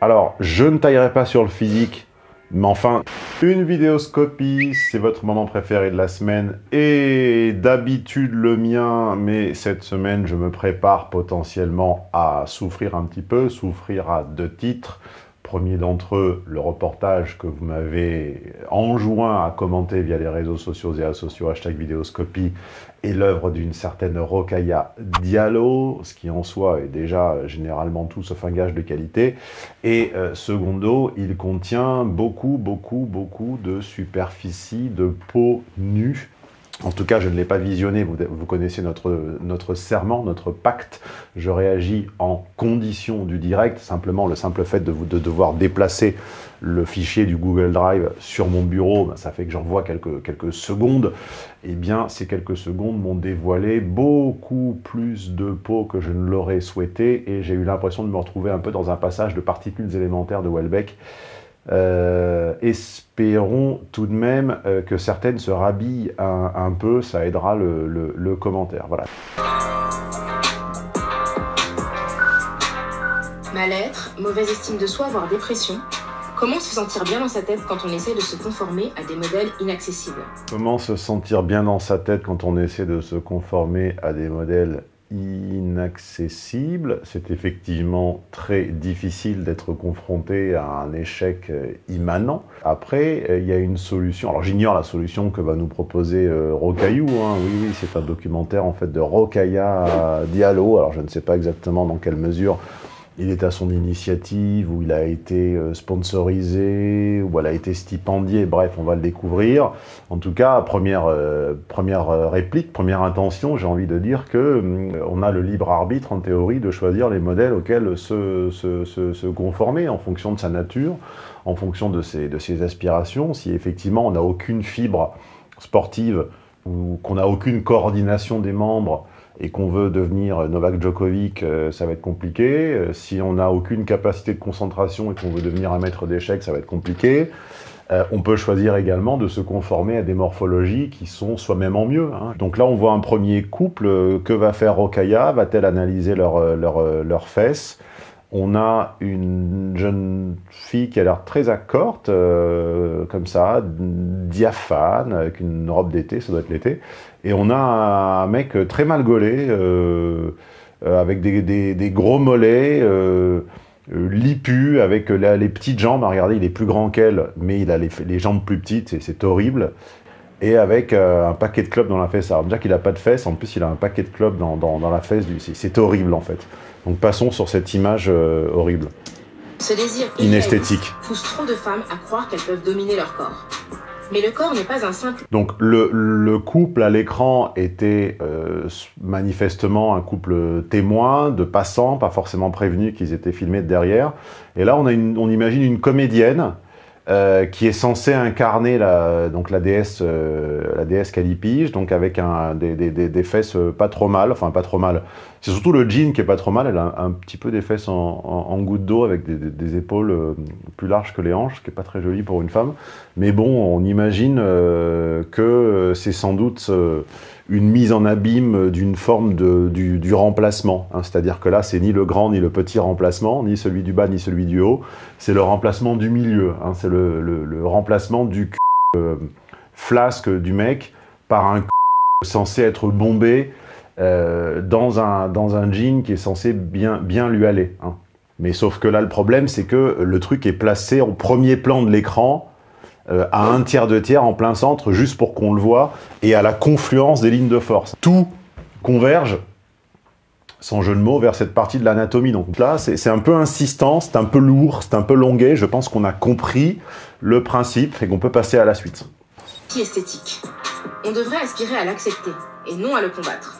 Alors, je ne taillerai pas sur le physique, mais enfin, une vidéoscopie, c'est votre moment préféré de la semaine, et d'habitude le mien, mais cette semaine, je me prépare potentiellement à souffrir un petit peu, souffrir à 2 titres. Premier d'entre eux, le reportage que vous m'avez enjoint à commenter via les réseaux sociaux et asociaux #vidéoscopie est l'œuvre d'une certaine Rokhaya Diallo, ce qui en soi est déjà généralement tout sauf un gage de qualité. Et secondo, il contient beaucoup de superficie, de peau nue. En tout cas, je ne l'ai pas visionné, vous connaissez notre serment, notre pacte. Je réagis en condition du direct, simplement le simple fait de devoir déplacer le fichier du Google Drive sur mon bureau, ben, ça fait que j'envoie quelques secondes. Eh bien, ces quelques secondes m'ont dévoilé beaucoup plus de peau que je ne l'aurais souhaité, et j'ai eu l'impression de me retrouver un peu dans un passage de particules élémentaires de Houellebecq. Espérons tout de même que certaines se rhabillent un peu, ça aidera le commentaire. Voilà. Mal-être, mauvaise estime de soi, voire dépression. Comment se sentir bien dans sa tête quand on essaie de se conformer à des modèles inaccessibles? Comment se sentir bien dans sa tête quand on essaie de se conformer à des modèles inaccessible? C'est effectivement très difficile d'être confronté à un échec immanent. Après, il y a une solution. Alors j'ignore la solution que va nous proposer Rokhayou, hein. Oui, c'est un documentaire en fait de Rokhaya Diallo. Alors je ne sais pas exactement dans quelle mesure il est à son initiative, ou il a été sponsorisé, ou elle a été stipendiée, bref, on va le découvrir. En tout cas, première réplique, première intention, j'ai envie de dire que on a le libre arbitre, en théorie, de choisir les modèles auxquels se conformer, en fonction de sa nature, en fonction de ses aspirations. Si effectivement on n'a aucune fibre sportive, ou qu'on n'a aucune coordination des membres, et qu'on veut devenir Novak Djokovic, ça va être compliqué. Si on n'a aucune capacité de concentration et qu'on veut devenir un maître d'échecs, ça va être compliqué. On peut choisir également de se conformer à des morphologies qui sont soi-même en mieux, hein. Donc là, on voit un premier couple. Que va faire Rokhaya? Va-t-elle analyser leurs fesses? On a une jeune fille qui a l'air très accorte, comme ça, diaphane, avec une robe d'été, ça doit être l'été. Et on a un mec très mal gaulé, avec des gros mollets, lipu, avec les petites jambes. Regardez, il est plus grand qu'elle, mais il a les jambes plus petites, c'est horrible. Et avec un paquet de clopes dans la fesse. Alors déjà qu'il n'a pas de fesses, en plus il a un paquet de clopes dans la fesse. C'est horrible en fait. Donc passons sur cette image horrible. Ce désir inesthétique pousse trop de femmes à croire qu'elles peuvent dominer leur corps. Mais le corps n'est pas un simple... Donc le couple à l'écran était manifestement un couple témoin, de passants, pas forcément prévenus qu'ils étaient filmés de derrière. Et là on imagine une comédienne qui est censée incarner la déesse Callipyge, donc avec des fesses pas trop mal, enfin pas trop mal. C'est surtout le jean qui est pas trop mal. Elle a un petit peu des fesses en goutte d'eau, avec des épaules plus larges que les hanches, ce qui est pas très joli pour une femme. Mais bon, on imagine que c'est sans doute une mise en abîme d'une forme du remplacement, hein. C'est-à-dire que là, c'est ni le grand ni le petit remplacement, ni celui du bas ni celui du haut, c'est le remplacement du milieu, hein. C'est le remplacement du flasque du mec par un censé être bombé dans un jean qui est censé bien lui aller, hein. Mais sauf que là, le problème, c'est que le truc est placé au premier plan de l'écran, à un tiers de tiers en plein centre, juste pour qu'on le voit, et à la confluence des lignes de force. Tout converge, sans jeu de mots, vers cette partie de l'anatomie. Donc là, c'est un peu insistant, c'est un peu lourd, c'est un peu longuet. Je pense qu'on a compris le principe et qu'on peut passer à la suite. Esthétique. On devrait aspirer à l'accepter et non à le combattre.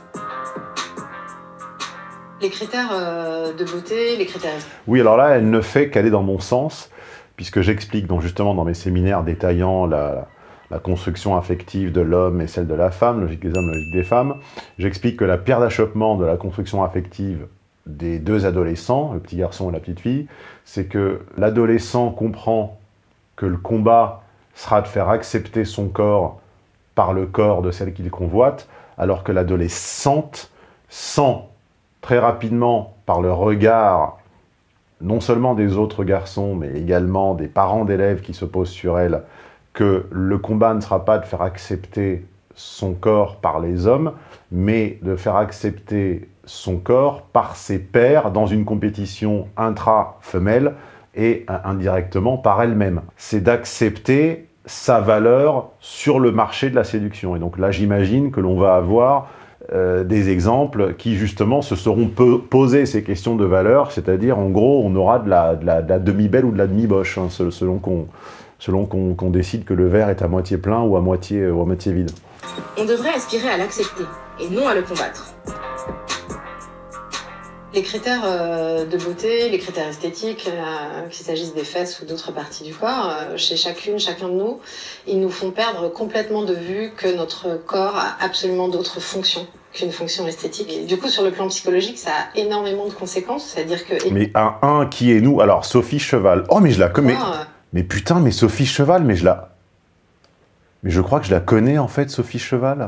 Les critères de beauté, les critères... Oui, alors là, elle ne fait qu'aller dans mon sens, puisque j'explique justement dans mes séminaires détaillant la construction affective de l'homme et celle de la femme, logique des hommes, logique des femmes. J'explique que la pierre d'achoppement de la construction affective des deux adolescents, le petit garçon et la petite fille, c'est que l'adolescent comprend que le combat sera de faire accepter son corps par le corps de celle qu'il convoite, alors que l'adolescente sent très rapidement par le regard non seulement des autres garçons, mais également des parents d'élèves qui se posent sur elle, que le combat ne sera pas de faire accepter son corps par les hommes, mais de faire accepter son corps par ses pairs dans une compétition intra-femelle et indirectement par elle-même. C'est d'accepter sa valeur sur le marché de la séduction. Et donc là, j'imagine que l'on va avoir des exemples qui, justement, se seront posés ces questions de valeur, c'est-à-dire, en gros, on aura de la demi-belle ou de la demi-boche, hein, selon qu'on décide que le verre est à moitié plein ou à moitié vide. On devrait aspirer à l'accepter, et non à le combattre. Les critères de beauté, les critères esthétiques, qu'il s'agisse des fesses ou d'autres parties du corps, chez chacun de nous, ils nous font perdre complètement de vue que notre corps a absolument d'autres fonctions qu'une fonction esthétique. Et du coup, sur le plan psychologique, ça a énormément de conséquences, c'est-à-dire que... Mais qui est nous? Alors, Sophie Cheval. Oh, mais je la connais. Mais putain, mais Sophie Cheval, mais je crois que je la connais, en fait, Sophie Cheval.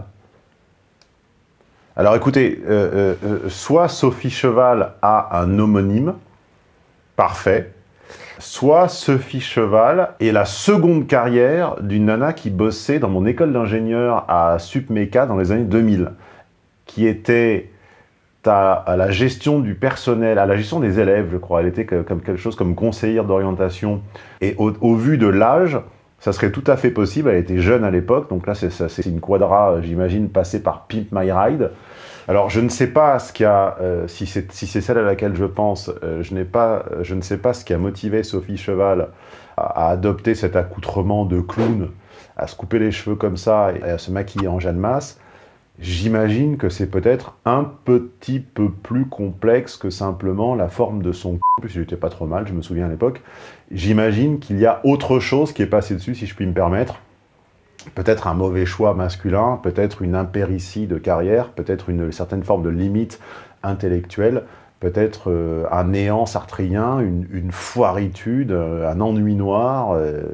Alors écoutez, soit Sophie Cheval a un homonyme, parfait, soit Sophie Cheval est la seconde carrière d'une nana qui bossait dans mon école d'ingénieur à Supmeca dans les années 2000, qui était à la gestion du personnel, à la gestion des élèves, je crois. Elle était comme quelque chose comme conseillère d'orientation. Et au vu de l'âge, ça serait tout à fait possible. Elle était jeune à l'époque, donc là c'est une quadra, j'imagine, passée par Pimp My Ride. Alors je ne sais pas ce qui a, si c'est celle à laquelle je pense, je ne sais pas ce qui a motivé Sophie Cheval à adopter cet accoutrement de clown, à se couper les cheveux comme ça et à se maquiller en Jeanne Masse. J'imagine que c'est peut-être un petit peu plus complexe que simplement la forme de son c***. En plus, il était pas trop mal, je me souviens à l'époque. J'imagine qu'il y a autre chose qui est passé dessus, si je puis me permettre. Peut-être un mauvais choix masculin, peut-être une impéritie de carrière, peut-être une certaine forme de limite intellectuelle, peut-être un néant sartrien, une foiritude, un ennui noir.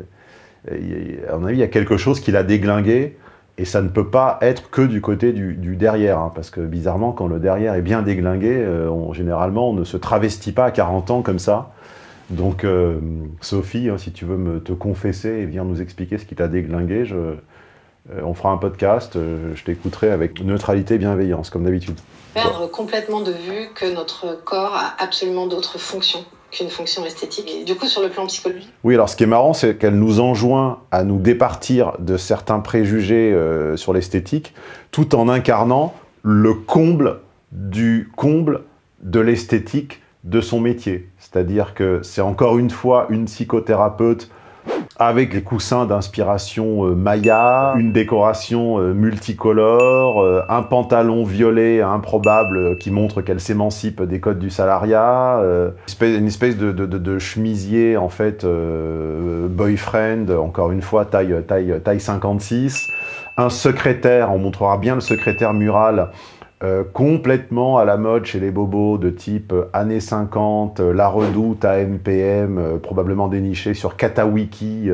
À mon avis, il y a quelque chose qui l'a déglingué. Et ça ne peut pas être que du côté du derrière, hein, parce que bizarrement, quand le derrière est bien déglingué, généralement, on ne se travestit pas à 40 ans comme ça. Donc, Sophie, hein, si tu veux te confesser et venir nous expliquer ce qui t'a déglingué, on fera un podcast, je t'écouterai avec neutralité et bienveillance, comme d'habitude. Perdre complètement de vue que notre corps a absolument d'autres fonctions qu'une fonction esthétique. Et du coup, sur le plan psychologique. Oui, alors ce qui est marrant, c'est qu'elle nous enjoint à nous départir de certains préjugés sur l'esthétique, tout en incarnant le comble du comble de l'esthétique de son métier. C'est-à-dire que c'est encore une fois une psychothérapeute avec les coussins d'inspiration Maya, une décoration multicolore, un pantalon violet improbable qui montre qu'elle s'émancipe des codes du salariat, une espèce de chemisier en fait boyfriend, encore une fois taille 56, un secrétaire, on montrera bien le secrétaire mural, complètement à la mode chez les bobos de type années 50, La Redoute, AMPM, probablement déniché sur Katawiki,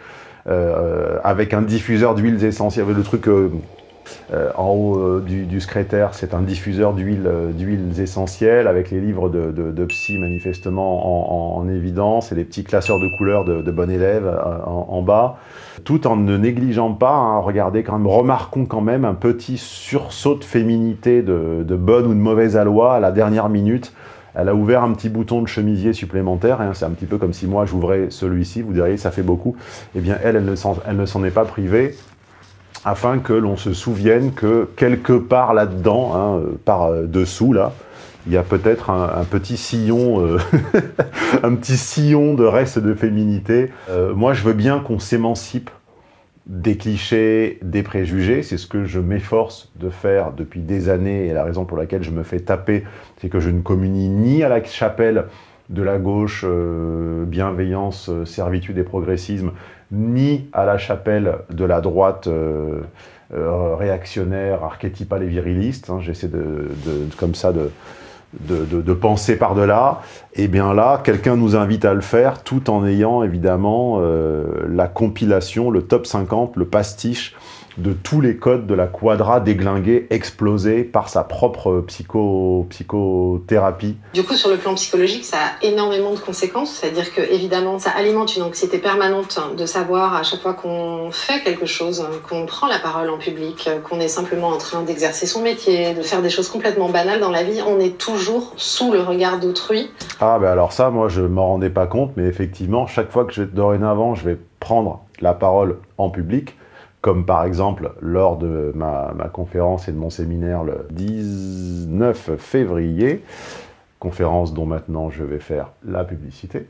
avec un diffuseur d'huiles essentielles. Le truc en haut du secrétaire, c'est un diffuseur d'huiles essentielles, avec les livres de psy manifestement en évidence, et les petits classeurs de couleurs de bon élève en bas. Tout en ne négligeant pas, hein, remarquons quand même un petit sursaut de féminité de bonne ou de mauvaise aloi à la dernière minute. Elle a ouvert un petit bouton de chemisier supplémentaire, hein, c'est un petit peu comme si moi j'ouvrais celui-ci, vous diriez ça fait beaucoup. Eh bien elle ne s'en est pas privée, afin que l'on se souvienne que quelque part là-dedans, hein, par dessous là, il y a peut-être un petit sillon, un petit sillon de reste de féminité. Moi, je veux bien qu'on s'émancipe des clichés, des préjugés. C'est ce que je m'efforce de faire depuis des années, et la raison pour laquelle je me fais taper, c'est que je ne communie ni à la chapelle de la gauche, bienveillance, servitude et progressisme, ni à la chapelle de la droite réactionnaire, archétypale et viriliste. Hein. J'essaie comme ça de penser par-delà. Et bien là, quelqu'un nous invite à le faire, tout en ayant évidemment la compilation, le top 50, le pastiche de tous les codes de la Quadra déglingués, explosés par sa propre psychothérapie. Du coup, sur le plan psychologique, ça a énormément de conséquences. C'est-à-dire que, évidemment, ça alimente une anxiété permanente de savoir à chaque fois qu'on fait quelque chose, qu'on prend la parole en public, qu'on est simplement en train d'exercer son métier, de faire des choses complètement banales dans la vie, on est toujours sous le regard d'autrui. Ah ben alors ça, moi, je m'en rendais pas compte, mais effectivement, chaque fois que dorénavant, je vais prendre la parole en public, comme par exemple lors de ma conférence et de mon séminaire le 19 février, conférence dont maintenant je vais faire la publicité.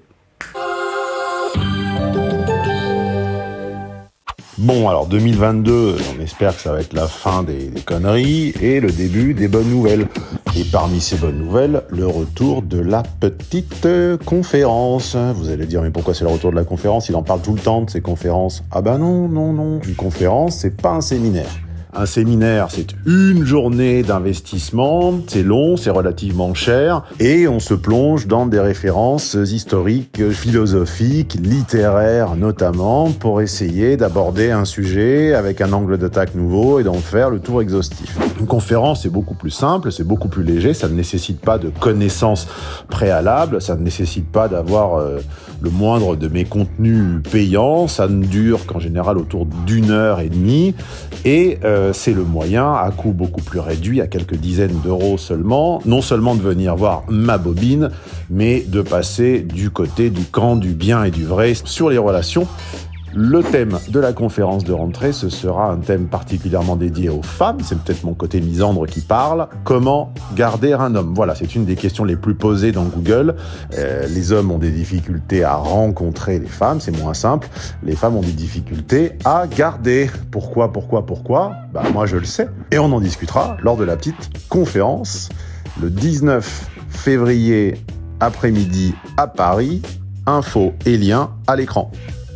Bon, alors 2022, on espère que ça va être la fin des conneries et le début des bonnes nouvelles. Et parmi ces bonnes nouvelles, le retour de la petite conférence. Vous allez dire, mais pourquoi c'est le retour de la conférence? Il en parle tout le temps de ces conférences. Ah ben non, non, non. Une conférence, c'est pas un séminaire. Un séminaire, c'est une journée d'investissement, c'est long, c'est relativement cher, et on se plonge dans des références historiques, philosophiques, littéraires notamment, pour essayer d'aborder un sujet avec un angle d'attaque nouveau et d'en faire le tour exhaustif. Une conférence, c'est beaucoup plus simple, c'est beaucoup plus léger, ça ne nécessite pas de connaissances préalables, ça ne nécessite pas d'avoir le moindre de mes contenus payants, ça ne dure qu'en général autour d'1h30, et c'est le moyen, à coût beaucoup plus réduit, à quelques dizaines d'euros seulement, non seulement de venir voir ma bobine, mais de passer du côté du camp du bien et du vrai sur les relations. Le thème de la conférence de rentrée, ce sera un thème particulièrement dédié aux femmes, c'est peut-être mon côté misandre qui parle. Comment garder un homme? Voilà, c'est une des questions les plus posées dans Google. Les hommes ont des difficultés à rencontrer les femmes, c'est moins simple. Les femmes ont des difficultés à garder. Pourquoi? Bah moi je le sais. Et on en discutera lors de la petite conférence le 19 février après-midi à Paris. Infos et liens à l'écran.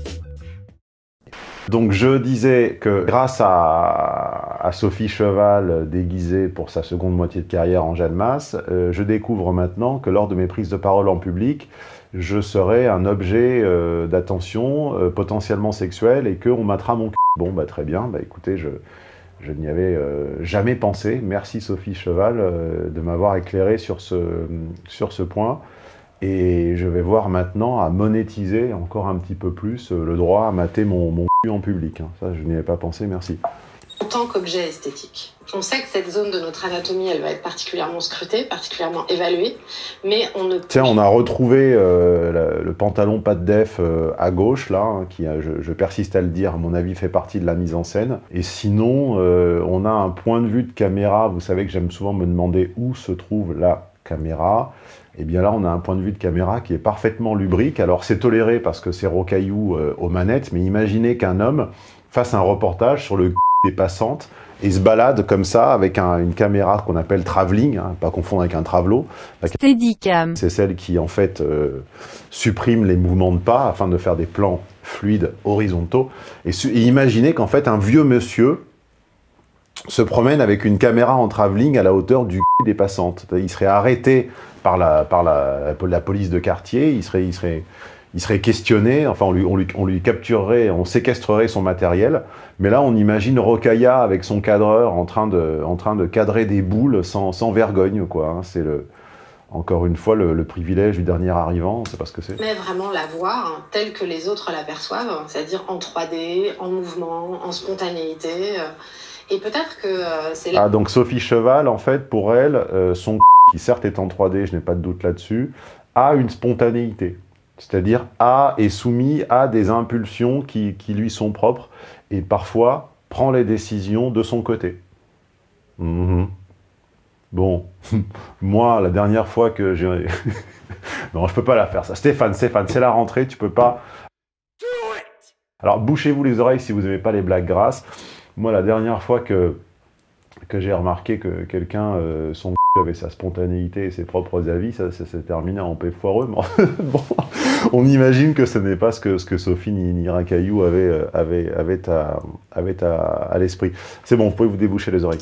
Donc je disais que grâce à Sophie Cheval, déguisée pour sa seconde moitié de carrière en Jeanne Masse, je découvre maintenant que lors de mes prises de parole en public, je serai un objet d'attention potentiellement sexuel et qu'on matera mon cul. Bon, bah très bien, bah écoutez, je n'y avais jamais pensé. Merci Sophie Cheval de m'avoir éclairé sur ce point. Et je vais voir maintenant à monétiser encore un petit peu plus le droit à mater mon cul en public. Ça, je n'y avais pas pensé, merci. En tant qu'objet esthétique, on sait que cette zone de notre anatomie, elle va être particulièrement scrutée, particulièrement évaluée, mais on ne... Tiens, on a retrouvé le pantalon pas de def à gauche, là, qui, je persiste à le dire, à mon avis, fait partie de la mise en scène. Et sinon, on a un point de vue de caméra. Vous savez que j'aime souvent me demander où se trouve la caméra. Et bien là, on a un point de vue de caméra qui est parfaitement lubrique. Alors c'est toléré parce que c'est Rocaillou aux manettes, mais imaginez qu'un homme fasse un reportage sur le des passantes et se balade comme ça avec une caméra qu'on appelle travelling, pas confondre avec un travelo. Steadicam. C'est celle qui en fait supprime les mouvements de pas afin de faire des plans fluides horizontaux. Et imaginez qu'en fait un vieux monsieur se promène avec une caméra en travelling à la hauteur du des passantes. Il serait arrêté par la police de quartier, il serait questionné, enfin on lui capturerait, on séquestrerait son matériel, mais là on imagine Rocailla avec son cadreur en train de cadrer des boules sans vergogne, quoi. C'est encore une fois le privilège du dernier arrivant, on ne sait pas ce que c'est. Mais vraiment la voir telle que les autres l'aperçoivent, c'est-à-dire en 3D, en mouvement, en spontanéité, et peut-être que c'est là... Ah, donc Sophie Cheval, en fait, pour elle, son qui certes est en 3D, je n'ai pas de doute là-dessus, a une spontanéité. C'est-à-dire est soumis à des impulsions qui lui sont propres et parfois prend les décisions de son côté. Bon, moi, la dernière fois que j'ai... non, je peux pas la faire, ça. Stéphane, c'est la rentrée, tu peux pas... Alors, bouchez-vous les oreilles si vous n'aimez pas les blagues grasses. Moi, la dernière fois que j'ai remarqué que quelqu'un, son avait sa spontanéité et ses propres avis, ça s'est terminé en paix foireux. Bon, on imagine que ce n'est pas ce que Sophie ni Rocaillou avaient à l'esprit. C'est bon, vous pouvez vous déboucher les oreilles.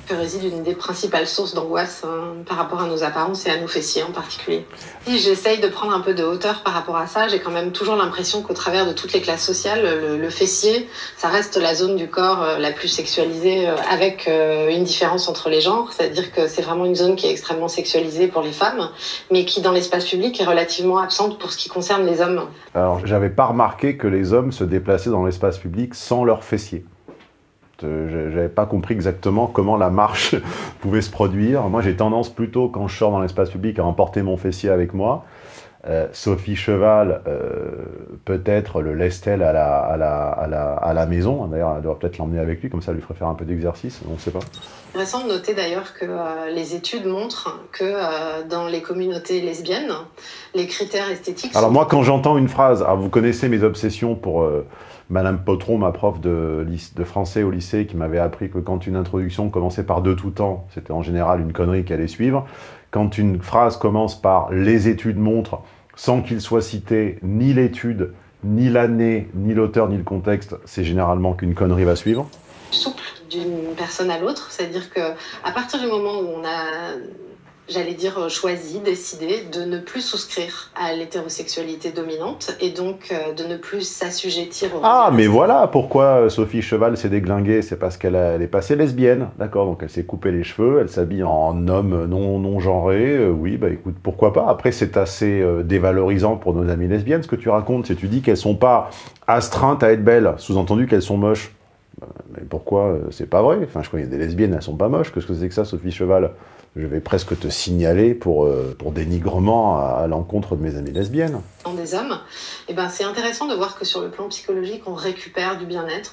que réside une des principales sources d'angoisse par rapport à nos apparences et à nos fessiers en particulier. Si j'essaye de prendre un peu de hauteur par rapport à ça, j'ai quand même toujours l'impression qu'au travers de toutes les classes sociales, le fessier, ça reste la zone du corps la plus sexualisée, avec une différence entre les genres, c'est-à-dire que c'est vraiment une zone qui est extrêmement sexualisée pour les femmes, mais qui dans l'espace public est relativement absente pour ce qui concerne les hommes. Alors, j'avais pas remarqué que les hommes se déplaçaient dans l'espace public sans leurs fessiers. J'avais pas compris exactement comment la marche pouvait se produire. Moi, j'ai tendance plutôt, quand je sors dans l'espace public, à emporter mon fessier avec moi. Sophie Cheval, peut-être le laisse-t-elle à la maison. D'ailleurs, elle doit peut-être l'emmener avec lui, comme ça, elle lui ferait faire un peu d'exercice, on ne sait pas. C'est intéressant de noter d'ailleurs que les études montrent que dans les communautés lesbiennes, les critères esthétiques... Alors moi, quand j'entends une phrase, alors vous connaissez mes obsessions pour Madame Potron, ma prof de français au lycée, qui m'avait appris que quand une introduction commençait par « de tout temps », c'était en général une connerie qui allait suivre. Quand une phrase commence par « les études montrent », sans qu'il soit cité ni l'étude, ni l'année, ni l'auteur, ni le contexte, c'est généralement qu'une connerie va suivre. Souple d'une personne à l'autre, c'est-à-dire que à partir du moment où on a, j'allais dire, choisi, décidé de ne plus souscrire à l'hétérosexualité dominante et donc de ne plus s'assujettir au... Ah, mais voilà pourquoi Sophie Cheval s'est déglinguée, c'est parce qu'elle est passée lesbienne, d'accord, donc elle s'est coupé les cheveux, elle s'habille en homme non genré, oui, bah écoute, pourquoi pas. Après, c'est assez dévalorisant pour nos amies lesbiennes, ce que tu racontes, c'est tu dis qu'elles sont pas astreintes à être belles, sous-entendu qu'elles sont moches. Mais pourquoi? C'est pas vrai. Enfin, je connais des lesbiennes, elles sont pas moches. Qu'est-ce que c'est que ça, Sophie Cheval? Je vais presque te signaler pour dénigrement à l'encontre de mes amies lesbiennes. Des hommes, et ben c'est intéressant de voir que sur le plan psychologique, on récupère du bien-être.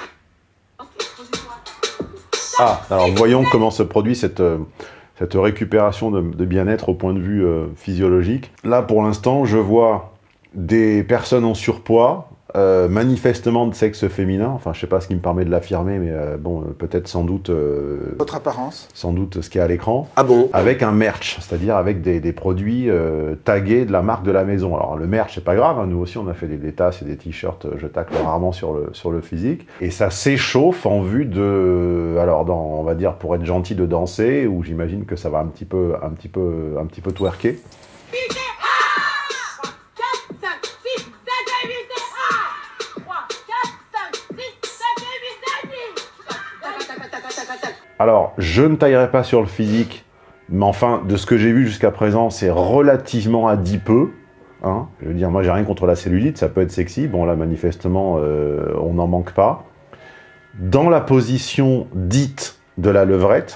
Ah, alors voyons comment se produit cette récupération de bien-être au point de vue physiologique. Là, pour l'instant, je vois des personnes en surpoids, manifestement de sexe féminin, enfin je sais pas ce qui me permet de l'affirmer, mais bon, peut-être sans doute... Votre apparence? Sans doute ce qu'il y a à l'écran. Ah bon? Avec un merch, c'est-à-dire avec des produits tagués de la marque de la maison. Alors le merch, c'est pas grave, hein, nous aussi on a fait des tasses et des t-shirts, je tacle rarement sur le physique. Et ça s'échauffe en vue de... Alors on va dire pour être gentil de danser, où j'imagine que ça va un petit peu twerker. Alors, je ne taillerai pas sur le physique, mais enfin, de ce que j'ai vu jusqu'à présent, c'est relativement adipeux. Hein. Je veux dire, moi, j'ai rien contre la cellulite, ça peut être sexy. Bon, là, manifestement, on n'en manque pas. Dans la position dite de la levrette,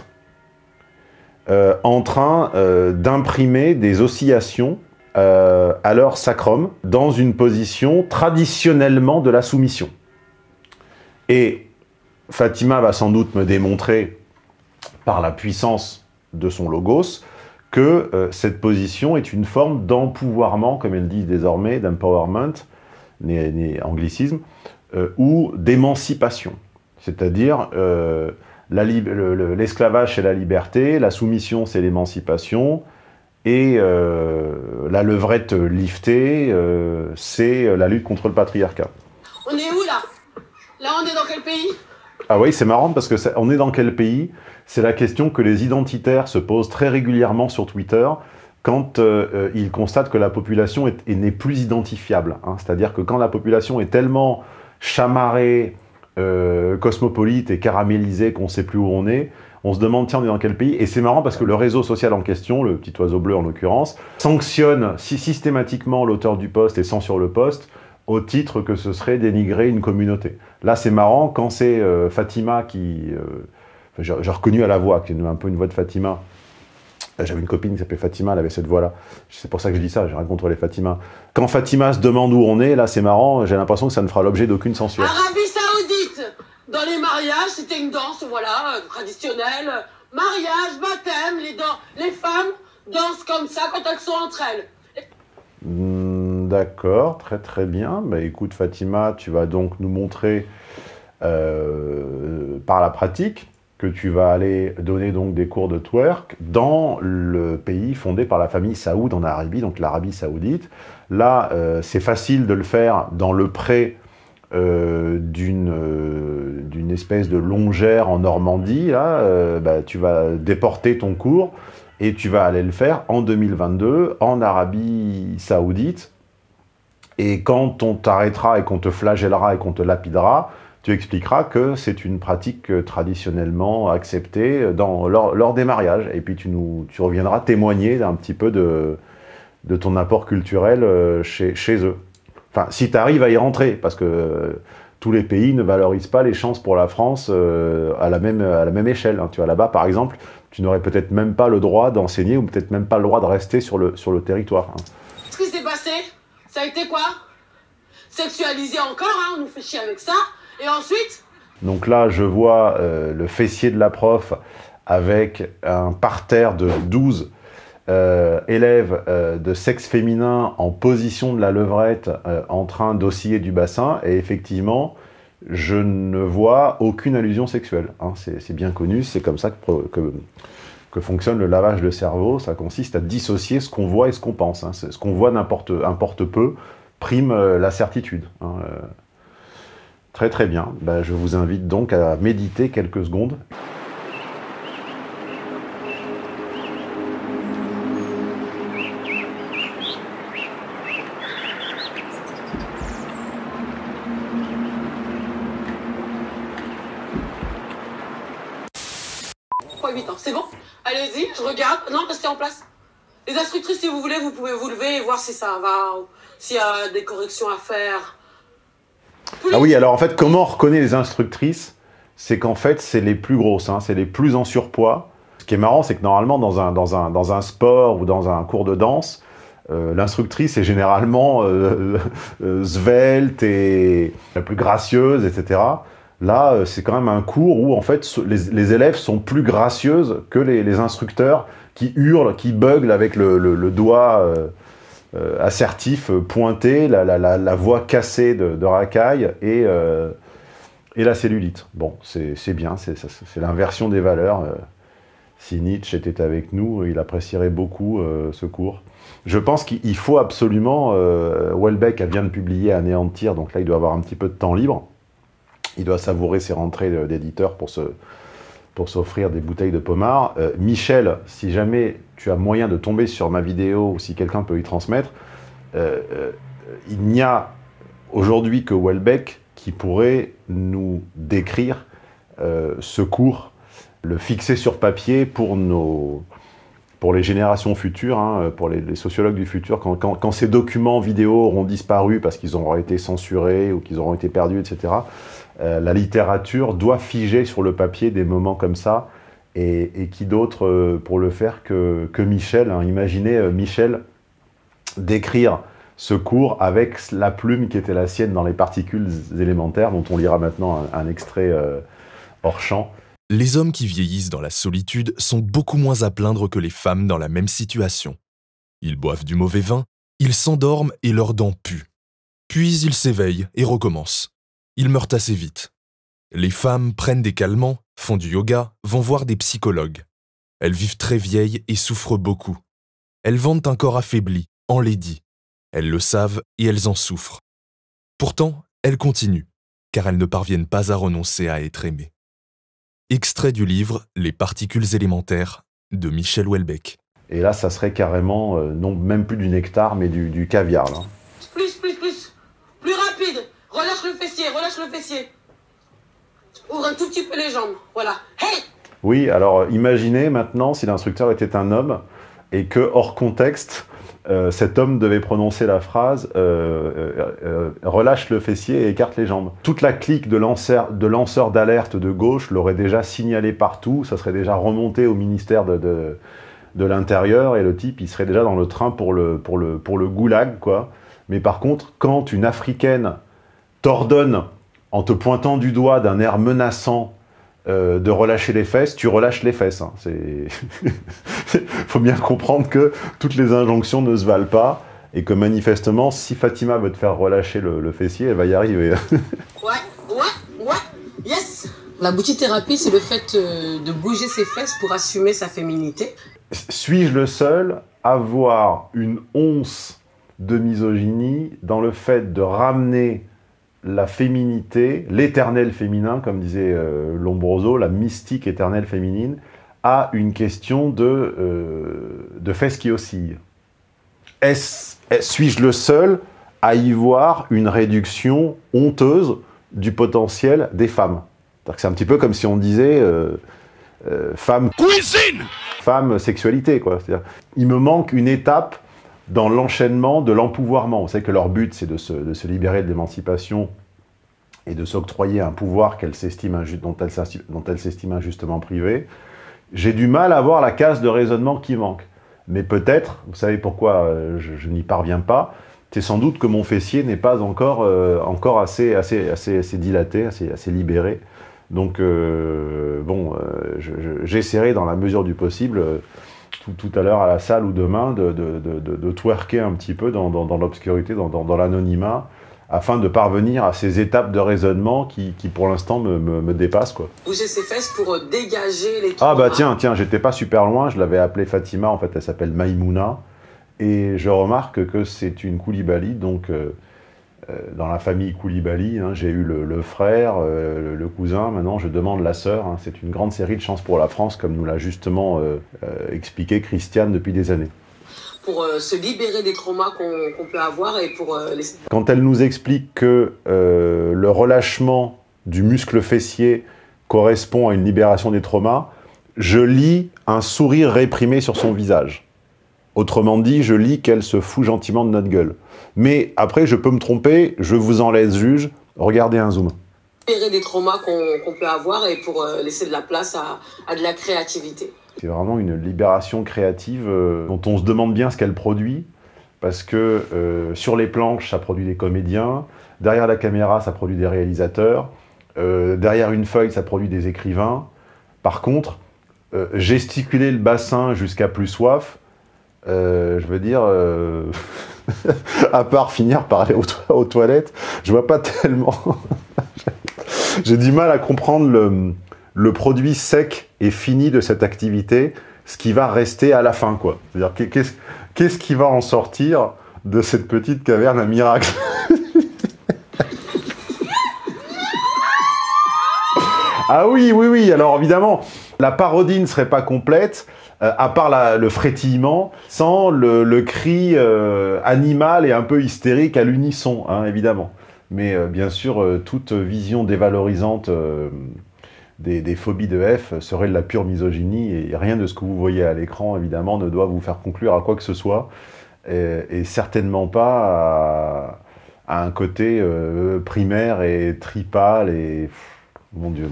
en train d'imprimer des oscillations à leur sacrum, dans une position traditionnellement de la soumission. Et Fatima va sans doute me démontrer, par la puissance de son logos, que cette position est une forme d'empouvoirment, comme elles disent désormais, d'empowerment, anglicisme, ou d'émancipation. C'est-à-dire, l'esclavage c'est la liberté, la soumission c'est l'émancipation, et la levrette liftée, c'est la lutte contre le patriarcat. On est où là? Là on est dans quel pays? Ah oui, c'est marrant parce que on est dans quel pays? C'est la question que les identitaires se posent très régulièrement sur Twitter quand ils constatent que la population n'est plus identifiable. Hein. C'est-à-dire que quand la population est tellement chamarrée, cosmopolite et caramélisée qu'on ne sait plus où on se demande, tiens, on est dans quel pays? Et c'est marrant parce que le réseau social en question, le petit oiseau bleu en l'occurrence, sanctionne systématiquement l'auteur du post et censure le post au titre que ce serait dénigrer une communauté. Là, c'est marrant, quand c'est Fatima qui... j'ai reconnu à la voix, qui est un peu une voix de Fatima. J'avais une copine qui s'appelait Fatima, elle avait cette voix-là. C'est pour ça que je dis ça, j'ai rien contre les Fatima. Quand Fatima se demande où on est, là, c'est marrant, j'ai l'impression que ça ne fera l'objet d'aucune censure. Arabie Saoudite! Dans les mariages, c'était une danse, voilà, traditionnelle. Mariage, baptême, les femmes dansent comme ça quand elles sont entre elles. D'accord, très très bien. Bah, écoute Fatima, tu vas donc nous montrer par la pratique que tu vas aller donner donc des cours de twerk dans le pays fondé par la famille Saoud en Arabie, donc l'Arabie Saoudite. Là, c'est facile de le faire dans le pré d'une espèce de longère en Normandie, là, bah, tu vas déporter ton cours et tu vas aller le faire en 2022 en Arabie Saoudite. Et quand on t'arrêtera et qu'on te flagellera et qu'on te lapidera, tu expliqueras que c'est une pratique traditionnellement acceptée lors des mariages. Et puis tu reviendras témoigner un petit peu de ton apport culturel chez eux. Enfin, si tu arrives à y rentrer, parce que tous les pays ne valorisent pas les chances pour la France à la même échelle. Hein. Tu vois, là-bas, par exemple, tu n'aurais peut-être même pas le droit d'enseigner ou peut-être même pas le droit de rester sur le territoire. Hein. Ce qui s'est passé, ça a été quoi? Sexualisé encore, hein, on nous fait chier avec ça. Et ensuite? Donc là, je vois le fessier de la prof avec un parterre de 12 élèves de sexe féminin en position de la levrette en train d'osciller du bassin. Et effectivement, je ne vois aucune allusion sexuelle. Hein. C'est bien connu, c'est comme ça que fonctionne le lavage de cerveau. Ça consiste à dissocier ce qu'on voit et ce qu'on pense. Hein. Ce qu'on voit importe peu, prime la certitude. Hein. Très très bien. Ben, je vous invite donc à méditer quelques secondes. Quoi, 8 ans, c'est bon? Allez-y, je regarde. Non, restez en place. Les instructrices, si vous voulez, vous pouvez vous lever et voir si ça va, ou s'il y a des corrections à faire. Ah oui, alors en fait, comment on reconnaît les instructrices? C'est qu'en fait, c'est les plus grosses, hein, c'est les plus en surpoids. Ce qui est marrant, c'est que normalement, dans un sport ou dans un cours de danse, l'instructrice est généralement svelte et la plus gracieuse, etc. Là, c'est quand même un cours où en fait, les élèves sont plus gracieuses que les instructeurs qui hurlent, qui buglent avec le doigt assertif, pointé, la voix cassée de racaille et la cellulite. Bon, c'est bien, c'est l'inversion des valeurs. Si Nietzsche était avec nous, il apprécierait beaucoup ce cours. Je pense qu'il faut absolument... Houellebecq vient de publier Anéantir, donc là, il doit avoir un petit peu de temps libre. Il doit savourer ses rentrées d'éditeur pour s'offrir des bouteilles de pommard. Michel, si jamais tu as moyen de tomber sur ma vidéo, ou si quelqu'un peut y transmettre, il n'y a aujourd'hui que Houellebecq qui pourrait nous décrire ce cours, le fixer sur papier pour les générations futures, hein, pour les sociologues du futur, quand ces documents vidéo auront disparu parce qu'ils auront été censurés ou qu'ils auront été perdus, etc., la littérature doit figer sur le papier des moments comme ça, et qui d'autre pour le faire que Michel, hein. Imaginez Michel décrire ce cours avec la plume qui était la sienne dans les particules élémentaires, dont on lira maintenant un extrait hors champ. Les hommes qui vieillissent dans la solitude sont beaucoup moins à plaindre que les femmes dans la même situation. Ils boivent du mauvais vin, ils s'endorment et leurs dents puent. Puis ils s'éveillent et recommencent. Ils meurent assez vite. Les femmes prennent des calmants, font du yoga, vont voir des psychologues. Elles vivent très vieilles et souffrent beaucoup. Elles vendent un corps affaibli, enlaidi. Elles le savent et elles en souffrent. Pourtant, elles continuent, car elles ne parviennent pas à renoncer à être aimées. Extrait du livre « Les particules élémentaires » de Michel Houellebecq. Et là, ça serait carrément, non, même plus du nectar, mais du caviar. Là. Plus. Plus rapide. Relâche le fessier. Ouvre un tout petit peu les jambes. Voilà. Hey! Oui, alors imaginez maintenant si l'instructeur était un homme et que, hors contexte, cet homme devait prononcer la phrase relâche le fessier et écarte les jambes. Toute la clique de lanceurs d'alerte de gauche l'aurait déjà signalé partout, ça serait déjà remonté au ministère de l'Intérieur, et le type il serait déjà dans le train pour le goulag, quoi. Mais par contre, quand une Africaine t'ordonne, en te pointant du doigt d'un air menaçant, de relâcher les fesses, tu relâches les fesses. Hein. Faut bien comprendre que toutes les injonctions ne se valent pas, et que manifestement, si Fatima veut te faire relâcher le fessier, elle va y arriver. Ouais, yes. La boutique-thérapie, c'est le fait de bouger ses fesses pour assumer sa féminité. Suis-je le seul à voir une once de misogynie dans le fait de ramener la féminité, l'éternel féminin, comme disait Lombroso, la mystique éternelle féminine, à une question de fesses qui oscillent. Suis-je le seul à y voir une réduction honteuse du potentiel des femmes? C'est un petit peu comme si on disait femme cuisine, femme sexualité, quoi. Il me manque une étape dans l'enchaînement de l'empouvoirment. Vous savez que leur but, c'est de se libérer de l'émancipation et de s'octroyer un pouvoir dont elle s'estime injustement privée. J'ai du mal à voir la case de raisonnement qui manque. Mais peut-être, vous savez pourquoi je n'y parviens pas, c'est sans doute que mon fessier n'est pas encore assez dilaté, assez libéré. Donc, j'essaierai dans la mesure du possible, tout à l'heure à la salle ou demain, de twerker un petit peu dans l'obscurité, dans l'anonymat, afin de parvenir à ces étapes de raisonnement qui pour l'instant, me dépassent, quoi. Bouger ses fesses pour dégager les... Ah bah tiens, j'étais pas super loin, je l'avais appelée Fatima, en fait elle s'appelle Maïmouna, et je remarque que c'est une Koulibaly, donc dans la famille Koulibaly, hein, j'ai eu le frère, le cousin, maintenant je demande la sœur, hein, c'est une grande série de chances pour la France, comme nous l'a justement expliqué Christiane depuis des années. Pour se libérer des traumas qu'on peut avoir et pour les... Quand elle nous explique que le relâchement du muscle fessier correspond à une libération des traumas, je lis un sourire réprimé sur son visage. Autrement dit, je lis qu'elle se fout gentiment de notre gueule. Mais après, je peux me tromper, je vous en laisse juge, regardez un zoom. Libérer des traumas qu'on peut avoir et pour laisser de la place à de la créativité. C'est vraiment une libération créative dont on se demande bien ce qu'elle produit, parce que sur les planches, ça produit des comédiens, derrière la caméra, ça produit des réalisateurs, derrière une feuille, ça produit des écrivains. Par contre, gesticuler le bassin jusqu'à plus soif, je veux dire, à part finir par aller aux toilettes, je vois pas tellement... J'ai du mal à comprendre le produit sec et fini de cette activité, ce qui va rester à la fin, quoi. C'est-à-dire, qu'est-ce qui va en sortir de cette petite caverne à miracle? Ah oui, alors évidemment, la parodie ne serait pas complète, à part le frétillement, sans le cri animal et un peu hystérique à l'unisson, hein, évidemment. Mais bien sûr, toute vision dévalorisante des phobies de F serait de la pure misogynie, et rien de ce que vous voyez à l'écran, évidemment, ne doit vous faire conclure à quoi que ce soit, et certainement pas à un côté primaire et tripal, et... Mon Dieu.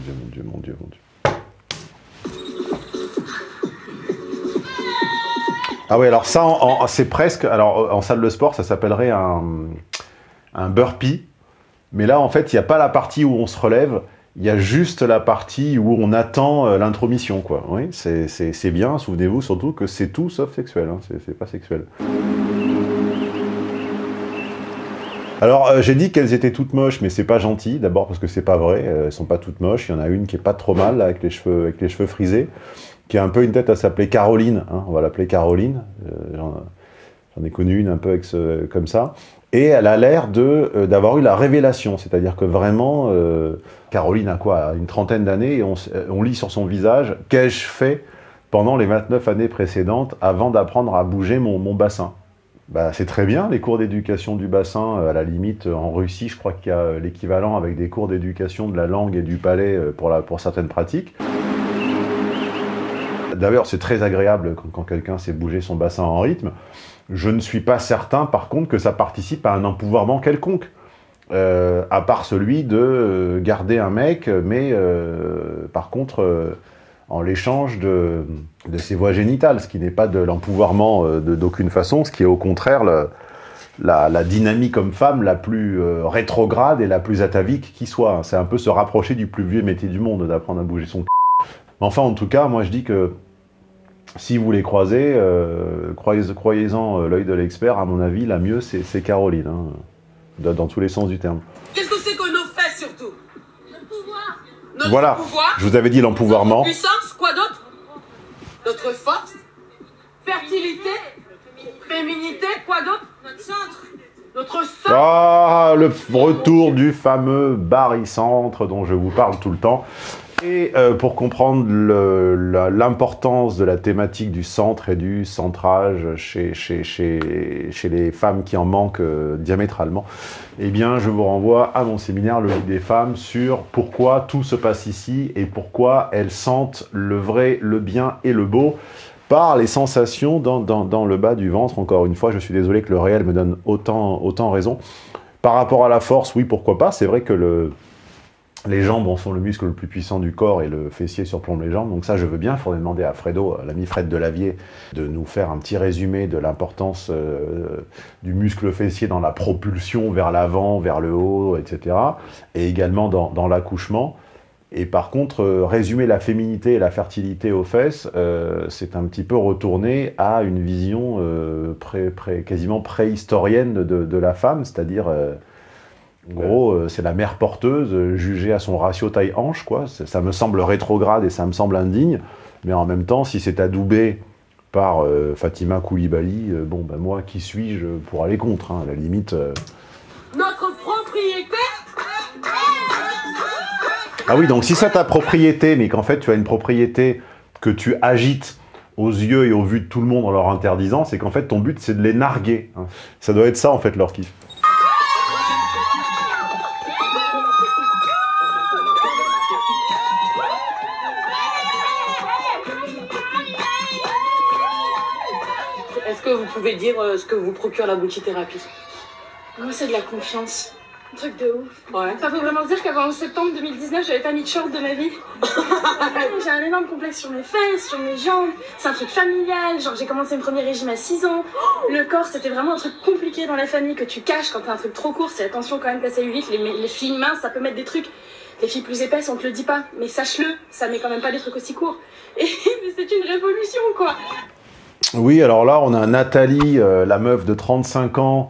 Ah oui, alors ça, c'est presque... Alors, en salle de sport, ça s'appellerait un burpee. Mais là, en fait, il n'y a pas la partie où on se relève, il y a juste la partie où on attend l'intromission, quoi. Oui, c'est bien, souvenez-vous surtout que c'est tout sauf sexuel, hein. C'est pas sexuel. Alors, j'ai dit qu'elles étaient toutes moches, mais c'est pas gentil. D'abord parce que c'est pas vrai, elles sont pas toutes moches. Il y en a une qui est pas trop mal, là, avec les cheveux frisés, qui a un peu une tête à s'appeler Caroline, hein, on va l'appeler Caroline. J'en ai connu une un peu comme ça. Et elle a l'air d'avoir eu la révélation, c'est-à-dire que vraiment, Caroline a quoi, une trentaine d'années, et on lit sur son visage « Qu'ai-je fait pendant les 29 années précédentes avant d'apprendre à bouger mon bassin ?» Bah, c'est très bien, les cours d'éducation du bassin, à la limite, en Russie, je crois qu'il y a l'équivalent avec des cours d'éducation de la langue et du palais pour certaines pratiques. D'ailleurs, c'est très agréable quand quelqu'un sait bouger son bassin en rythme. Je ne suis pas certain, par contre, que ça participe à un empouvoirment quelconque. À part celui de garder un mec, mais par contre, en l'échange de ses voies génitales, ce qui n'est pas de l'empouvoirment d'aucune façon, ce qui est au contraire la dynamique homme-femme la plus rétrograde et la plus atavique qui soit. C'est un peu se rapprocher du plus vieux métier du monde, d'apprendre à bouger son c***. Mais enfin, en tout cas, moi je dis que si vous les croisez, croyez-en l'œil de l'expert, à mon avis, la mieux c'est Caroline, hein, dans tous les sens du terme. Qu'est-ce que c'est que nos fesses, surtout? Le pouvoir. Notre voilà, pouvoir, je vous avais dit l'empouvoirment. notre puissance, quoi d'autre? Notre force, fertilité, féminité, quoi d'autre? Notre centre. Notre sang. Ah, le retour du fameux barycentre dont je vous parle tout le temps. Et pour comprendre l'importance de la thématique du centre et du centrage chez les femmes qui en manquent diamétralement, eh bien, je vous renvoie à mon séminaire Le Lit des femmes sur pourquoi tout se passe ici et pourquoi elles sentent le vrai, le bien et le beau par les sensations dans le bas du ventre. Encore une fois, je suis désolé que le réel me donne autant raison. Par rapport à la force, oui, pourquoi pas. C'est vrai que les jambes sont le muscle le plus puissant du corps et le fessier surplombe les jambes. Donc ça, je veux bien. Il faudrait demander à Fredo, l'ami Fred Delavier, de nous faire un petit résumé de l'importance du muscle fessier dans la propulsion vers l'avant, vers le haut, etc. Et également dans l'accouchement. Et par contre, résumer la féminité et la fertilité aux fesses, c'est un petit peu retourné à une vision quasiment préhistorienne de la femme, c'est-à-dire... En gros, c'est la mère porteuse jugée à son ratio taille-hanche, quoi. Ça me semble rétrograde et ça me semble indigne. Mais en même temps, si c'est adoubé par Fatima Koulibaly, bon, ben moi, qui suis-je pour aller contre, hein, à la limite... Notre propriété. Ah oui, donc si ça ta propriété, mais qu'en fait tu as une propriété que tu agites aux yeux et au vu de tout le monde en leur interdisant, c'est qu'en fait ton but c'est de les narguer. Hein. Ça doit être ça en fait leur kiff. Est-ce que vous pouvez dire ce que vous procure la bouquithérapie? Moi, c'est de la confiance. Un truc de ouf. Ouais. Ça faut vraiment se dire qu'avant septembre 2019, j'avais pas mis de short de ma vie. J'ai un énorme complexe sur mes fesses, sur mes jambes. C'est un truc familial. Genre, j'ai commencé mon premier régime à 6 ans. Le corps, c'était vraiment un truc compliqué dans la famille que tu caches quand t'as un truc trop court. C'est attention quand même que la cellulite. Les filles minces, ça peut mettre des trucs. Les filles plus épaisses, on te le dit pas. Mais sache-le, ça met quand même pas des trucs aussi courts. Et c'est une révolution, quoi. Oui, alors là, on a Nathalie, la meuf de 35 ans,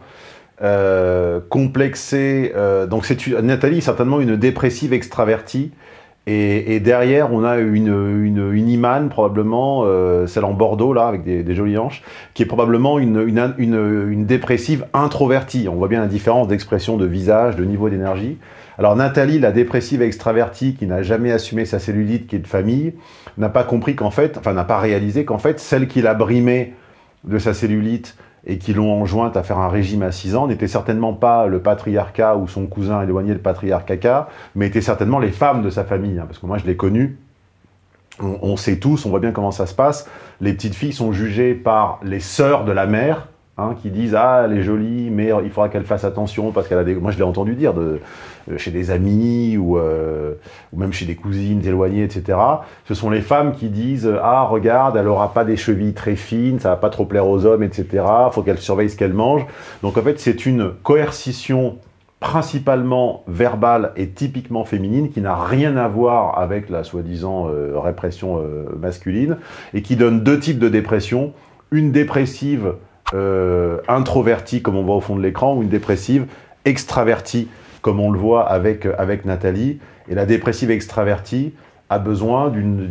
complexée. Donc Nathalie est certainement une dépressive extravertie. Et derrière, on a une Imane, probablement, celle en Bordeaux, là, avec des jolies hanches, qui est probablement une dépressive introvertie. On voit bien la différence d'expression de visage, de niveau d'énergie. Alors Nathalie, la dépressive extravertie, qui n'a jamais assumé sa cellulite, qui est de famille, n'a pas compris qu'en fait, enfin n'a pas réalisé qu'en fait, celle qui l'a brimée de sa cellulite et qui l'ont enjointe à faire un régime à 6 ans n'était certainement pas le patriarcat ou son cousin éloigné, le patriarcat, mais étaient certainement les femmes de sa famille. Hein, parce que moi, je l'ai connu. On sait tous, on voit bien comment ça se passe. Les petites filles sont jugées par les sœurs de la mère, hein, qui disent « Ah, elle est jolie, mais il faudra qu'elle fasse attention parce qu'elle a des... » Moi, je l'ai entendu dire chez des amis ou même chez des cousines éloignées, etc. Ce sont les femmes qui disent « Ah, regarde, elle n'aura pas des chevilles très fines, ça va pas trop plaire aux hommes, etc. Il faut qu'elle surveille ce qu'elle mange. » Donc, en fait, c'est une coercition principalement verbale et typiquement féminine, qui n'a rien à voir avec la soi-disant répression masculine, et qui donne deux types de dépression. Une dépressive introvertie, comme on voit au fond de l'écran, ou une dépressive extravertie, comme on le voit avec Nathalie. Et la dépressive extravertie a besoin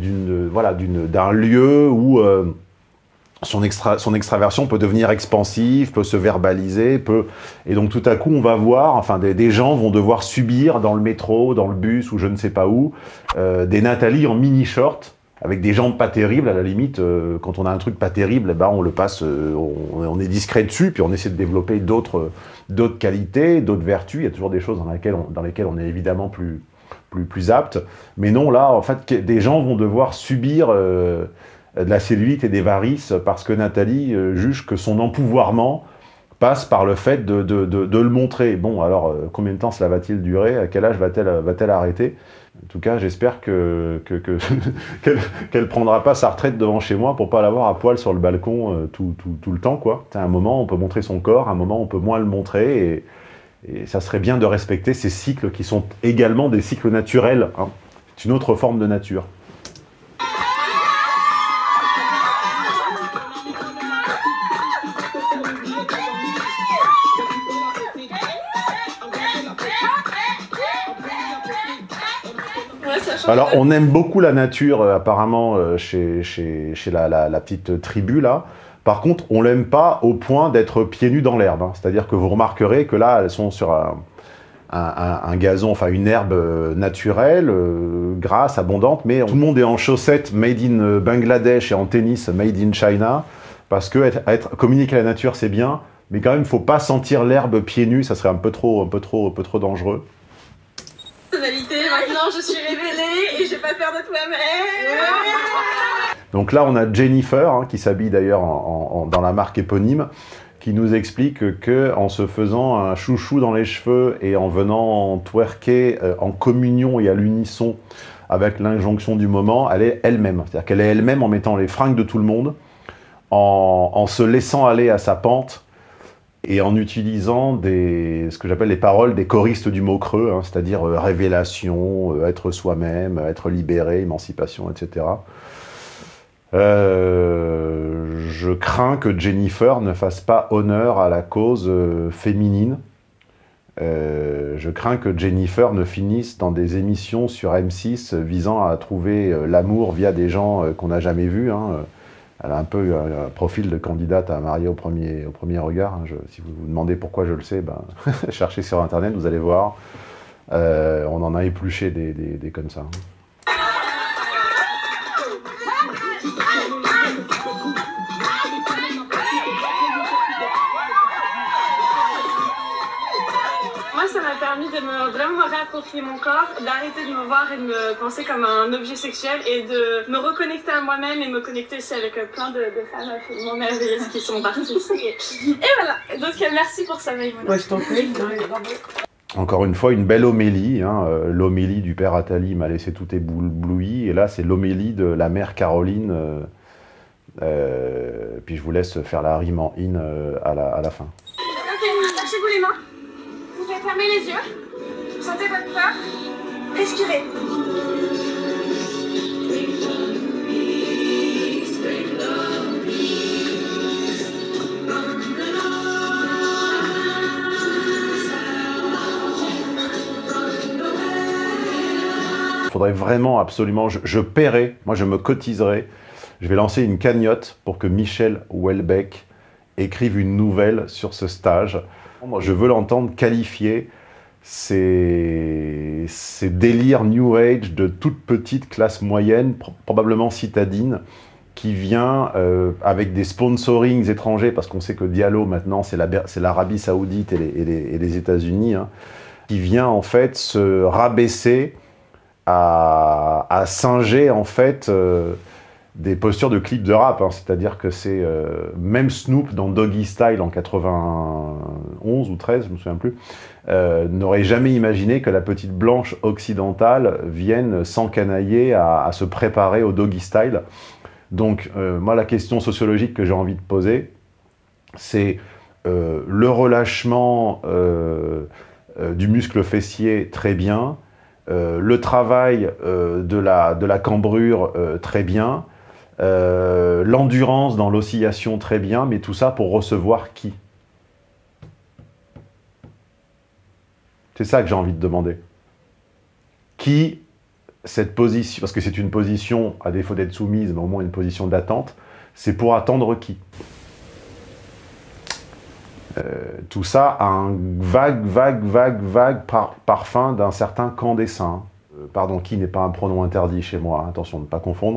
d'un lieu où son extraversion peut devenir expansive, peut se verbaliser, et donc tout à coup on va voir, enfin des gens vont devoir subir dans le métro, dans le bus ou je ne sais pas où, des Nathalie en mini-short, avec des jambes pas terribles, à la limite, quand on a un truc pas terrible, eh ben on le passe, on est discret dessus, puis on essaie de développer d'autres qualités, d'autres vertus. Il y a toujours des choses dans lesquelles on est évidemment plus apte. Mais non, là, en fait, des gens vont devoir subir de la cellulite et des varices parce que Nathalie juge que son empouvoirment passe par le fait de le montrer. Bon, alors, combien de temps cela va-t-il durer? À quel âge va-t-elle arrêter? En tout cas, j'espère qu'elle ne prendra pas sa retraite devant chez moi pour pas l'avoir à poil sur le balcon tout le temps, quoi. À un moment, on peut montrer son corps, à un moment, on peut moins le montrer, et ça serait bien de respecter ces cycles qui sont également des cycles naturels, hein. C'est une autre forme de nature. Alors, on aime beaucoup la nature, apparemment, chez la petite tribu, là, Par contre, on l'aime pas au point d'être pieds nus dans l'herbe. Hein. C'est-à-dire que vous remarquerez que là, elles sont sur un gazon, enfin une herbe naturelle, grasse, abondante, mais tout le monde est en chaussettes made in Bangladesh et en tennis made in China, parce que communiquer à la nature, c'est bien, mais quand même, il ne faut pas sentir l'herbe pieds nus, ça serait un peu trop dangereux. Personnalité, maintenant je suis révélée et je vais pas faire de toi-même. Donc là, on a Jennifer, hein, qui s'habille d'ailleurs dans la marque éponyme, qui nous explique qu'en se faisant un chouchou dans les cheveux et en venant twerker en communion et à l'unisson avec l'injonction du moment, elle est elle-même. C'est-à-dire qu'elle est elle-même en mettant les fringues de tout le monde, en se laissant aller à sa pente et en utilisant ce que j'appelle les paroles des choristes du mot creux, hein, c'est-à-dire révélation, être soi-même, être libéré, émancipation, etc. Je crains que Jennifer ne fasse pas honneur à la cause féminine. Je crains que Jennifer ne finisse dans des émissions sur M6 visant à trouver l'amour via des gens qu'on n'a jamais vus. Hein. Elle a un peu un profil de candidate à marier au premier regard. Hein. Si vous vous demandez pourquoi je le sais, ben, cherchez sur Internet, vous allez voir. On en a épluché des comme ça. Ça m'a permis de vraiment me réapproprier mon corps, d'arrêter de me voir et de me penser comme un objet sexuel et de me reconnecter à moi-même et me connecter aussi avec plein de femmes absolument merveilleuses qui sont parties ici. Et voilà, donc merci pour ça, Maïmouna. Moi je t'en prie, bravo. Encore une fois, une belle homélie. Hein. L'homélie du père Attali m'a laissé tout ébloui, et là c'est l'homélie de la mère Caroline. Puis je vous laisse faire la rime en in à la fin. Ok, lâchez-vous les mains. Vous pouvez fermer les yeux, sentez votre peur, respirez. Il faudrait vraiment, absolument, je paierai, moi je me cotiserai, je vais lancer une cagnotte pour que Michel Houellebecq écrive une nouvelle sur ce stage. Moi, je veux l'entendre qualifier ces délires New Age de toute petite classe moyenne, probablement citadine, qui vient avec des sponsorings étrangers, parce qu'on sait que Diallo, maintenant, c'est l'Arabie Saoudite et les États-Unis, hein, qui vient, en fait, se rabaisser à singer, en fait, des postures de clips de rap, hein. C'est-à-dire que c'est même Snoop dans Doggy Style en 91 ou 13, je me souviens plus, n'aurait jamais imaginé que la petite blanche occidentale vienne s'encanailler à se préparer au Doggy Style. Donc moi la question sociologique que j'ai envie de poser, c'est le relâchement du muscle fessier, très bien, le travail de la cambrure, très bien, l'endurance dans l'oscillation, très bien, mais tout ça pour recevoir qui? C'est ça que j'ai envie de demander. Qui, cette position, parce que c'est une position, à défaut d'être soumise, mais au moins une position d'attente, c'est pour attendre qui? Tout ça a un vague parfum d'un certain camp des saints. Pardon, qui n'est pas un pronom interdit chez moi, hein, attention de ne pas confondre.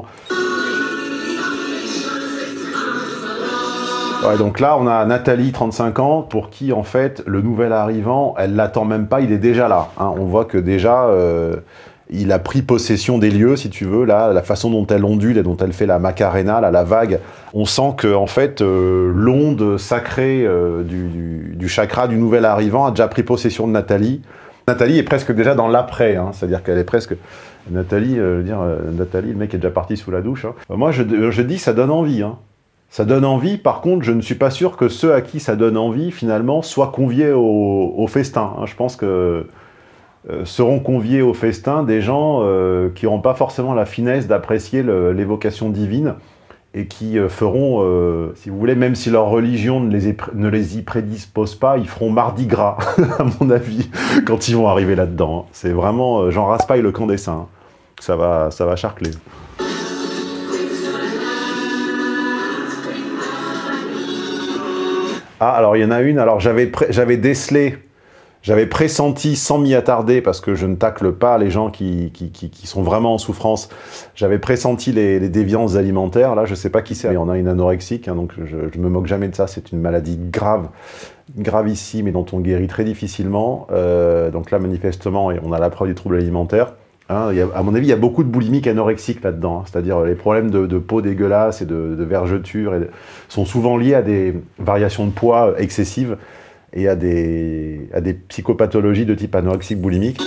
Ouais, donc là, on a Nathalie, 35 ans, pour qui, en fait, le nouvel arrivant, elle l'attend même pas, il est déjà là. Hein. On voit que déjà, il a pris possession des lieux, si tu veux, là, la façon dont elle ondule et dont elle fait la Macarena, là, la vague. On sent que, en fait, l'onde sacrée du chakra du nouvel arrivant a déjà pris possession de Nathalie. Nathalie est presque déjà dans l'après, hein, c'est-à-dire qu'elle est presque... Nathalie, Nathalie, le mec est déjà parti sous la douche. Hein. Moi, je dis, ça donne envie, hein. Ça donne envie, par contre, je ne suis pas sûr que ceux à qui ça donne envie, finalement, soient conviés au festin. Hein. Je pense que seront conviés au festin des gens qui n'auront pas forcément la finesse d'apprécier l'évocation divine et qui feront, si vous voulez, même si leur religion ne les y prédispose pas, ils feront mardi gras, à mon avis, quand ils vont arriver là-dedans. Hein. C'est vraiment Jean Raspail, le camp des saints. Ça va charcler. Ah, alors il y en a une, alors j'avais décelé, j'avais pressenti sans m'y attarder, parce que je ne tacle pas les gens qui sont vraiment en souffrance, j'avais pressenti les déviances alimentaires, là je sais pas qui c'est, mais on a une anorexique, hein, donc je me moque jamais de ça, c'est une maladie grave, gravissime et dont on guérit très difficilement, donc là manifestement on a la preuve des troubles alimentaires. Hein, à mon avis, il y a beaucoup de boulimiques anorexiques là-dedans, hein, c'est-à-dire les problèmes de peau dégueulasse et de vergeture sont souvent liés à des variations de poids excessives et à des psychopathologies de type anorexique boulimique.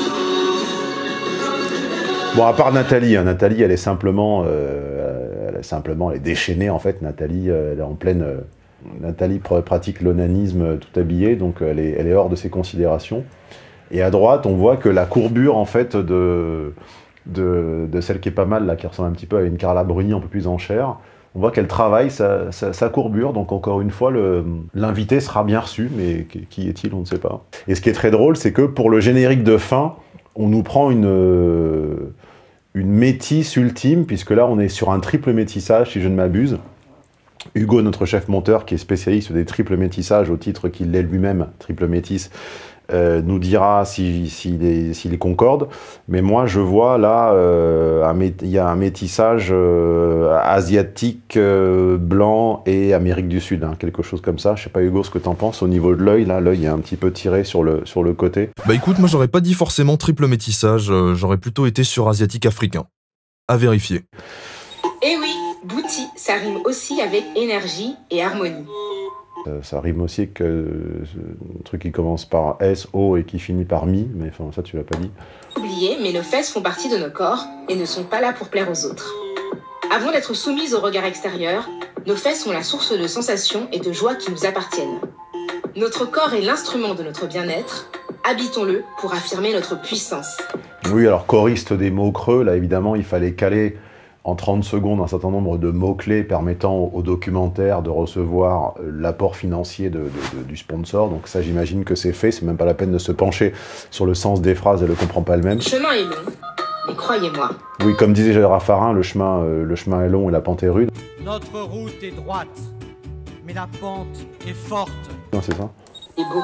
Bon, à part Nathalie, hein, Nathalie, elle est simplement elle est déchaînée en fait. Nathalie, elle est en pleine. Nathalie pratique l'onanisme tout habillée, donc elle est hors de ses considérations. Et à droite, on voit que la courbure, en fait, de celle qui est pas mal, là, qui ressemble un petit peu à une Carla Bruni un peu plus en chair, on voit qu'elle travaille sa courbure, donc encore une fois, l'invité sera bien reçu, mais qui est-il, on ne sait pas. Et ce qui est très drôle, c'est que pour le générique de fin, on nous prend une métisse ultime, puisque là, on est sur un triple métissage, si je ne m'abuse. Hugo, notre chef monteur, qui est spécialiste des triples métissages, au titre qu'il l'est lui-même, triple métisse, nous dira s'il concorde, mais moi je vois là, il y a un métissage asiatique, blanc et Amérique du Sud, hein, quelque chose comme ça. Je sais pas Hugo ce que t'en penses au niveau de l'œil, là l'œil est un petit peu tiré sur le côté. Bah écoute, moi j'aurais pas dit forcément triple métissage, j'aurais plutôt été sur asiatique africain. À vérifier. Eh oui, Bouti, ça rime aussi avec énergie et harmonie. Ça rime aussi avec un truc qui commence par S, O et qui finit par Mi, mais enfin ça tu l'as pas dit. Oublié, mais nos fesses font partie de nos corps et ne sont pas là pour plaire aux autres. Avant d'être soumises au regard extérieur, nos fesses sont la source de sensations et de joie qui nous appartiennent. Notre corps est l'instrument de notre bien-être, habitons-le pour affirmer notre puissance. Oui, alors choriste des mots creux, là évidemment il fallait caler en 30 secondes un certain nombre de mots-clés permettant au documentaire de recevoir l'apport financier du sponsor. Donc ça, j'imagine que c'est fait. C'est même pas la peine de se pencher sur le sens des phrases, elle ne comprend pas elle-même. Le chemin est long, mais croyez-moi. Oui, comme disait Gérard Raffarin, le chemin est long et la pente est rude. Notre route est droite, mais la pente est forte. Non, c'est ça. C'est beau.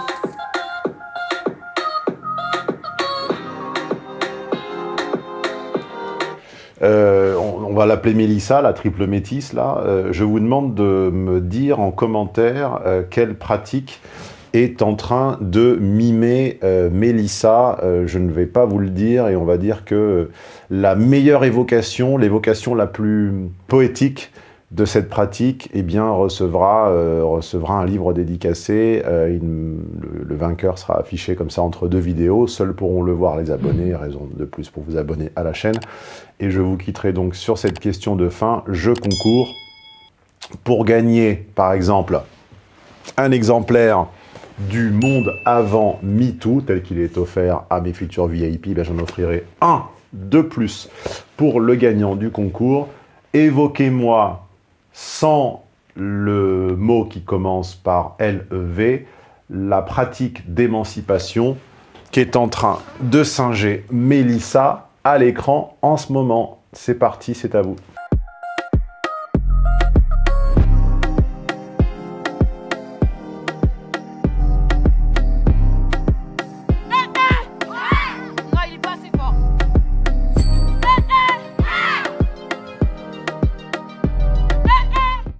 On va l'appeler Mélissa, la triple métisse, là. Je vous demande de me dire en commentaire quelle pratique est en train de mimer Mélissa. Je ne vais pas vous le dire, et on va dire que la meilleure évocation, l'évocation la plus poétique de cette pratique, eh bien, recevra un livre dédicacé. Le vainqueur sera affiché comme ça entre deux vidéos. Seuls pourront le voir les abonnés, raison de plus pour vous abonner à la chaîne. Et je vous quitterai donc sur cette question de fin. Je concours pour gagner, par exemple, un exemplaire du Monde avant MeToo, tel qu'il est offert à mes futurs VIP. Ben, j'en offrirai un de plus pour le gagnant du concours. Évoquez-moi sans le mot qui commence par LEV, la pratique d'émancipation qui est en train de singer Mélissa à l'écran en ce moment. C'est parti, c'est à vous.